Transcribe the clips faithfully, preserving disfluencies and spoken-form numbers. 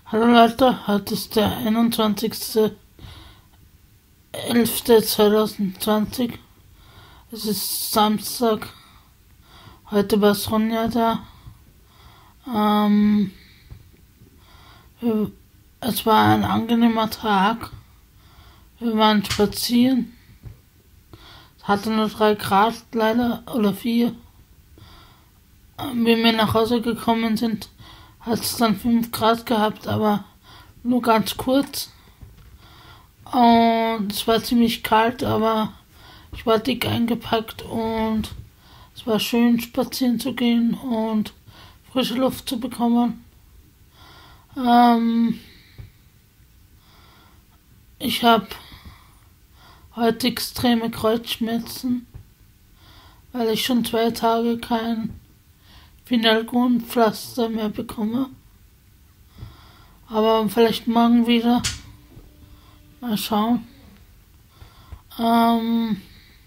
Hallo Leute, heute ist der einundzwanzigster elfter zweitausendzwanzig. Es ist Samstag. Heute war Sonja da. Ähm, wir, es war ein angenehmer Tag. Wir waren spazieren. Es hatte nur drei Grad leider, oder vier. Ähm, wie wir nach Hause gekommen sind, hat es dann fünf Grad gehabt, aber nur ganz kurz. Und es war ziemlich kalt, aber ich war dick eingepackt und es war schön spazieren zu gehen und frische Luft zu bekommen. Ähm, ich habe heute extreme Kreuzschmerzen, weil ich schon zwei Tage kein Phenylgonpflaster mehr bekomme. Aber vielleicht morgen wieder. Mal schauen. Ähm,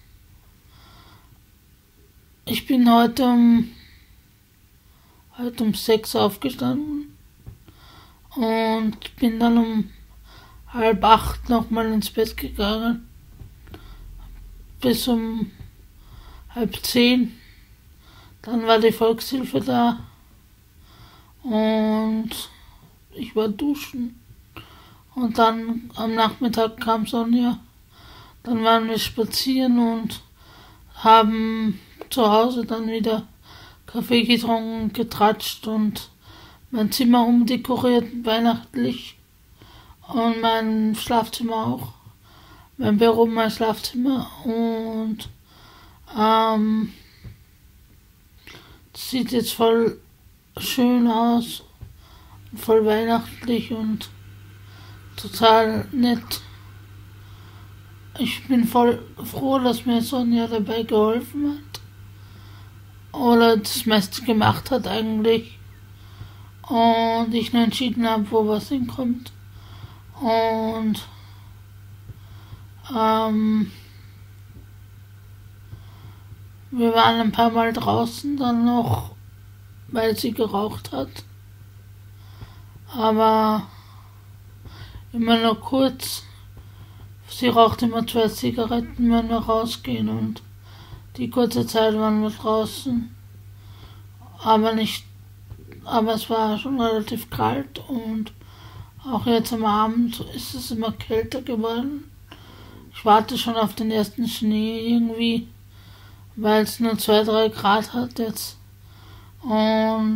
ich bin heute um, heute um sechs aufgestanden und bin dann um halb acht nochmal ins Bett gegangen. Bis um halb zehn. Dann war die Volkshilfe da und ich war duschen. Und dann am Nachmittag kam Sonja. Dann waren wir spazieren und haben zu Hause dann wieder Kaffee getrunken, getratscht und mein Zimmer umdekoriert, weihnachtlich. Und mein Schlafzimmer auch. Mein Büro, mein Schlafzimmer. Und ähm, das sieht jetzt voll schön aus. Voll weihnachtlich und total nett. Ich bin voll froh, dass mir Sonja dabei geholfen hat. Oder das meiste gemacht hat eigentlich. Und ich nur entschieden habe, wo was hinkommt. Und ähm, wir waren ein paar Mal draußen dann noch, weil sie geraucht hat. Aber immer nur kurz. Sie raucht immer zwei Zigaretten, wenn wir rausgehen, und die kurze Zeit waren wir draußen. Aber nicht, aber es war schon relativ kalt und auch jetzt am Abend ist es immer kälter geworden. Ich warte schon auf den ersten Schnee irgendwie, weil es nur zwei, drei Grad hat jetzt. Und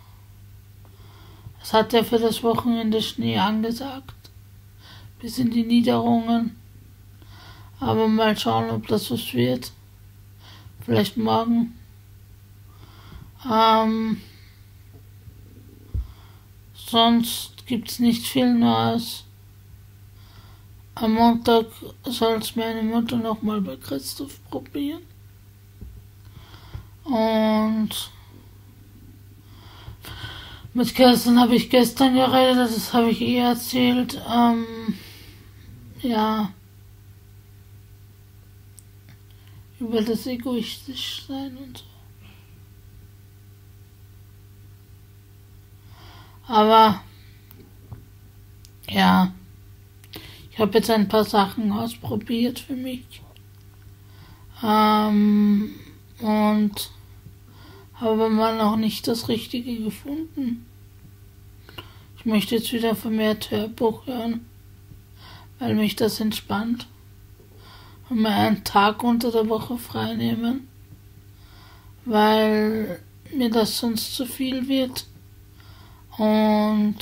es hat ja für das Wochenende Schnee angesagt. Bis in die Niederungen. Aber mal schauen, ob das was wird. Vielleicht morgen. Ähm, sonst gibt's nicht viel Neues. Am Montag soll es meine Mutter nochmal bei Christoph probieren. Und mit Kerstin habe ich gestern geredet, das habe ich eh erzählt. Ähm, ja, über das egoistisch sein und so. Aber ja, ich habe jetzt ein paar Sachen ausprobiert für mich. Ähm, und habe mal noch nicht das Richtige gefunden. Ich möchte jetzt wieder vermehrt Hörbuch hören, weil mich das entspannt. Und mir einen Tag unter der Woche frei nehmen, weil mir das sonst zu viel wird. Und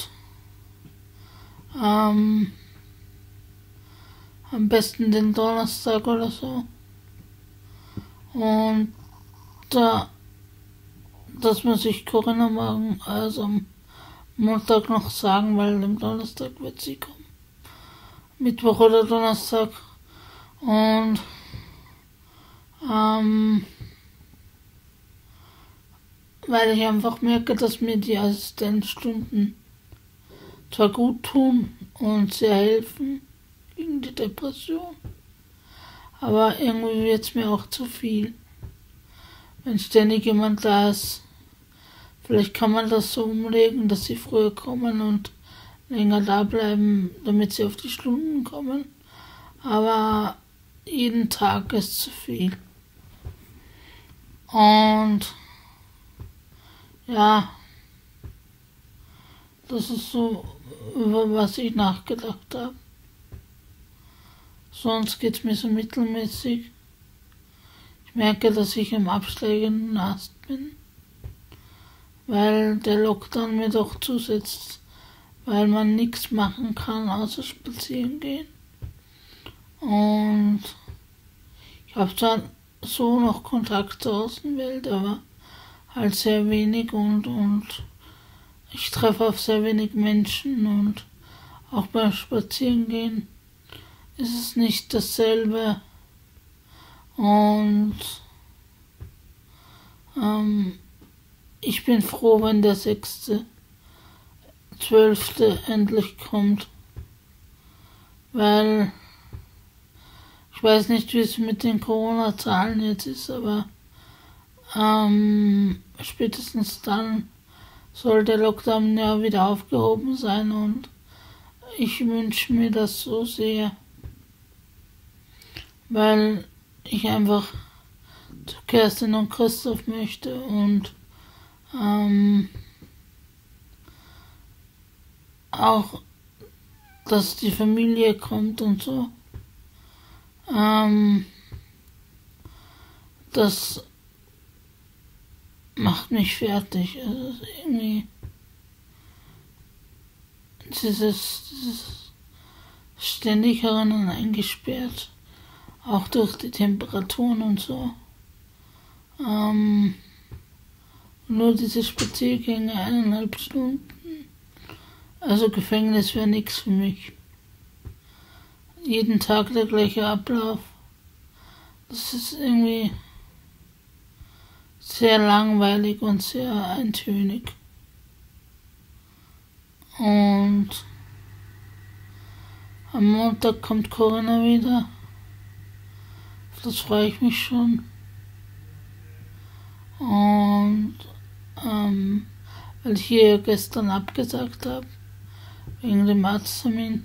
ähm, am besten den Donnerstag oder so. Und da Das muss ich Corinna morgen, also am Montag noch sagen, weil am Donnerstag wird sie kommen. Mittwoch oder Donnerstag. Und ähm, weil ich einfach merke, dass mir die Assistenzstunden zwar gut tun und sehr helfen gegen die Depression, aber irgendwie wird es mir auch zu viel, wenn ständig jemand da ist. Vielleicht kann man das so umlegen, dass sie früher kommen und länger da bleiben, damit sie auf die Stunden kommen. Aber jeden Tag ist zu viel. Und ja, das ist so, über was ich nachgedacht habe. Sonst geht es mir so mittelmäßig. Ich merke, dass ich im absteigenden Ast bin, weil der Lockdown mir doch zusetzt, weil man nichts machen kann, außer spazieren gehen. Und ich habe zwar so noch Kontakt zur Außenwelt, aber halt sehr wenig und, und ich treffe auf sehr wenig Menschen und auch beim Spazierengehen ist es nicht dasselbe. Und ähm, ich bin froh, wenn der sechste, zwölfte endlich kommt, weil ich weiß nicht, wie es mit den Corona-Zahlen jetzt ist, aber ähm, spätestens dann soll der Lockdown ja wieder aufgehoben sein und ich wünsche mir das so sehr, weil ich einfach zu Kerstin und Christoph möchte und ähm, auch, dass die Familie kommt und so. Ähm, das macht mich fertig. Also irgendwie dieses, dieses ständig herinnen eingesperrt, auch durch die Temperaturen und so. Ähm, nur diese Spaziergänge eineinhalb Stunden. Also Gefängnis wäre nichts für mich. Jeden Tag der gleiche Ablauf. Das ist irgendwie sehr langweilig und sehr eintönig. Und am Montag kommt Corinna wieder. Auf das freue ich mich schon. Und ähm, weil ich hier gestern abgesagt habe, wegen dem Arzttermin.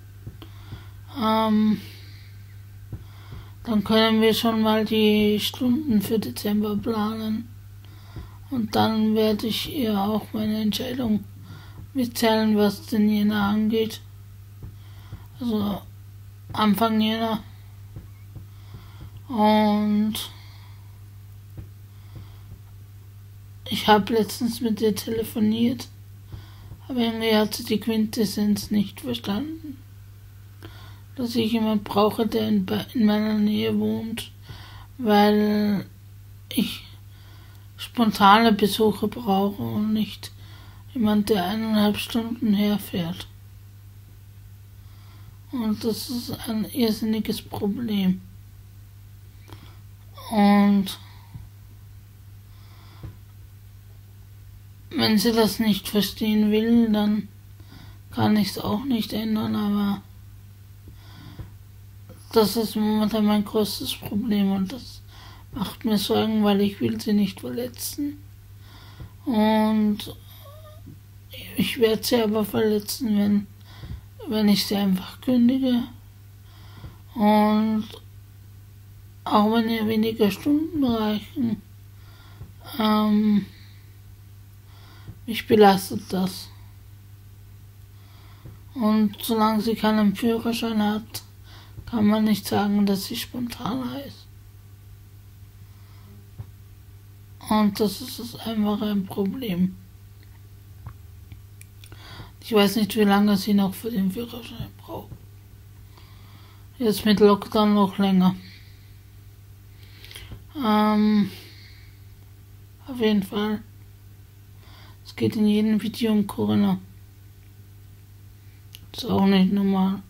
Ähm, dann können wir schon mal die Stunden für Dezember planen. Und dann werde ich ihr auch meine Entscheidung mitteilen, was den Jänner angeht. Also Anfang Jänner. Und ich habe letztens mit ihr telefoniert, aber irgendwie hat sie die Quintessenz nicht verstanden. Dass ich jemand brauche, der in, in meiner Nähe wohnt, weil ich spontane Besuche brauche und nicht jemand, der eineinhalb Stunden herfährt. Und das ist ein irrsinniges Problem. Und wenn sie das nicht verstehen will, dann kann ich es auch nicht ändern, aber das ist momentan mein größtes Problem und das macht mir Sorgen, weil ich will sie nicht verletzen. Und ich werde sie aber verletzen, wenn, wenn ich sie einfach kündige. Und auch wenn ihr weniger Stunden reichen, ähm, mich belastet das. Und solange sie keinen Führerschein hat, kann man nicht sagen, dass sie spontaner ist. Und das ist einfach ein Problem. Ich weiß nicht, wie lange sie noch für den Führerschein braucht. Jetzt mit Lockdown noch länger. Ähm, auf jeden Fall. Es geht in jedem Video um Corinna. Ist auch nicht normal.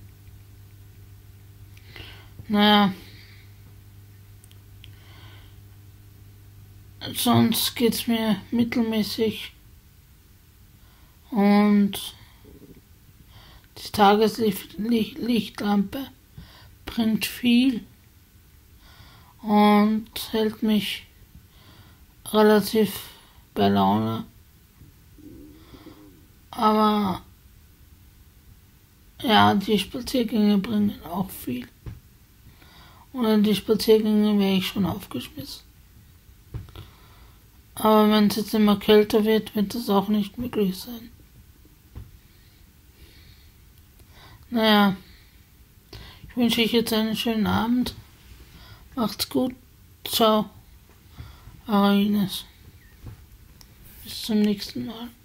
Naja. Sonst geht's mir mittelmäßig. Und die Tageslichtlampe bringt viel und hält mich relativ bei Laune. Aber Ja, die Spaziergänge bringen auch viel. Ohne die Spaziergänge wäre ich schon aufgeschmissen. Aber wenn es jetzt immer kälter wird, wird es auch nicht möglich sein. Naja, ich wünsche euch jetzt einen schönen Abend. Macht's gut. Ciao. Eure Ines. Bis zum nächsten Mal.